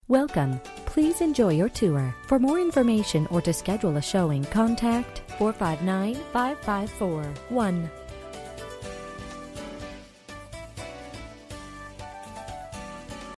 Welcome. Please enjoy your tour. For more information or to schedule a showing, contact 459-554-1